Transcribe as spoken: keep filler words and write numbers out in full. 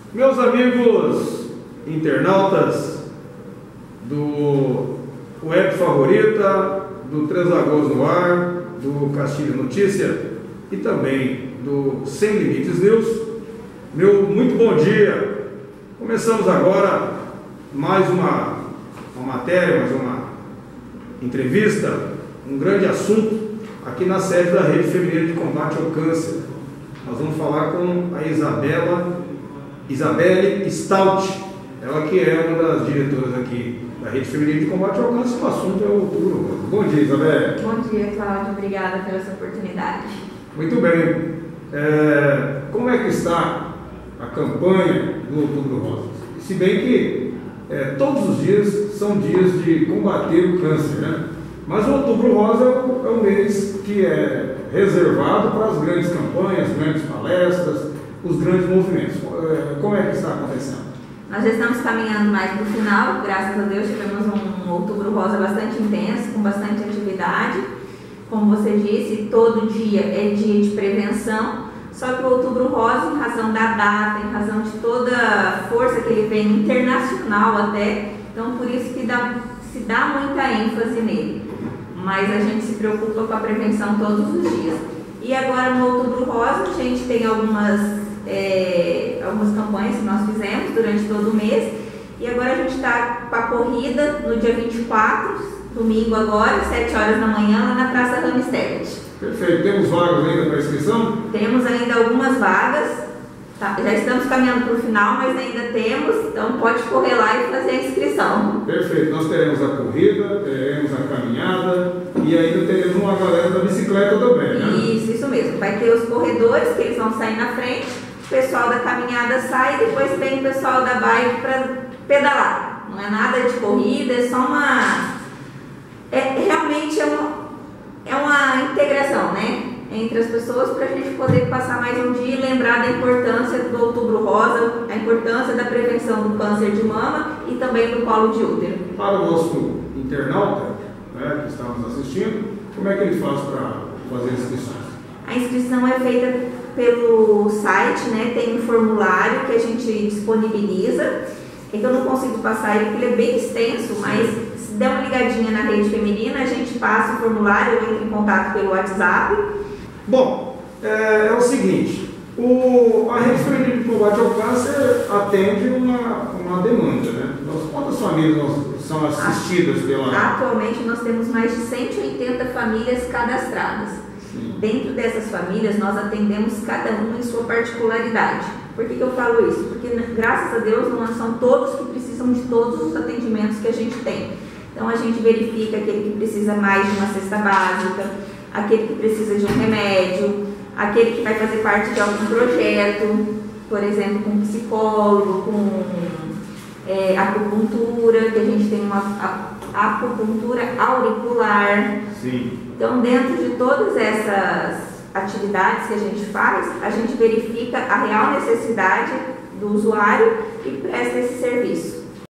Meus amigos internautas do Web Favorita, do Três Lagoas no Ar, do Castilho Notícia e também do Sem Limites News, meu muito bom dia. Começamos agora mais uma, uma matéria, mais uma entrevista, um grande assunto aqui na sede da Rede Feminina de Combate ao Câncer. Nós vamos falar com a Isabela, Isabelle Stout, ela que é uma das diretoras aqui da Rede Feminina de Combate ao Câncer. O assunto é o Outubro Rosa. Bom dia, Isabelle. Bom dia, Cláudio. Obrigada pela essa oportunidade. Muito bem. É, como é que está a campanha do Outubro Rosa? Se bem que é, todos os dias são dias de combater o câncer, né? Mas o Outubro Rosa é um, é um mês que é reservado para as grandes campanhas, grandes palestras, os grandes movimentos. Como é que está acontecendo? Nós já estamos caminhando mais para o final, graças a Deus tivemos um Outubro Rosa bastante intenso, com bastante atividade. Como você disse, todo dia é dia de prevenção, só que o Outubro Rosa, em razão da data, em razão de toda a força que ele vem, internacional até, então por isso que dá, se dá muita ênfase nele. Mas a gente se preocupa com a prevenção todos os dias. E agora no Outubro Rosa a gente tem algumas, é, algumas campanhas que nós fizemos durante todo o mês. E agora a gente está com a corrida no dia vinte e quatro, domingo agora, sete horas da manhã, lá na Praça Ramstedt. Perfeito. Temos vagas ainda para inscrição? Temos ainda algumas vagas. Tá, já estamos caminhando para o final, mas ainda temos, então pode correr lá e fazer a inscrição. Perfeito. Nós teremos a corrida, teremos a caminhada e ainda teremos uma galera da bicicleta também, né? Isso, isso mesmo. Vai ter os corredores, que eles vão sair na frente, o pessoal da caminhada sai e depois tem o pessoal da bike para pedalar. Não é nada de corrida, é só uma... É, realmente é uma, é uma integração, né? Entre as pessoas, para a gente poder passar mais um dia e lembrar da importância do Outubro Rosa, a importância da prevenção do câncer de mama e também do colo de útero. Para o nosso internauta, né, que está nos assistindo, como é que ele faz para fazer inscrições? A inscrição é feita pelo site, né, tem um formulário que a gente disponibiliza. Então não consigo passar ele porque ele é bem extenso, mas se der uma ligadinha na Rede Feminina, a gente passa o formulário ou entra em contato pelo WhatsApp. Bom, é, é o seguinte, o, a Rede Feminina de Combate ao Câncer atende uma, uma demanda, né? Nós, quantas famílias nós, são assistidas pela... Atualmente nós temos mais de cento e oitenta famílias cadastradas. Sim. Dentro dessas famílias nós atendemos cada uma em sua particularidade. Por que que eu falo isso? Porque graças a Deus não são todos que precisam de todos os atendimentos que a gente tem. Então a gente verifica aquele que precisa mais de uma cesta básica, aquele que precisa de um remédio, aquele que vai fazer parte de algum projeto, por exemplo, com psicólogo, com é, acupuntura, que a gente tem uma acupuntura auricular. Sim. Então, dentro de todas essas atividades que a gente faz, a gente verifica a real necessidade do usuário e presta esse serviço.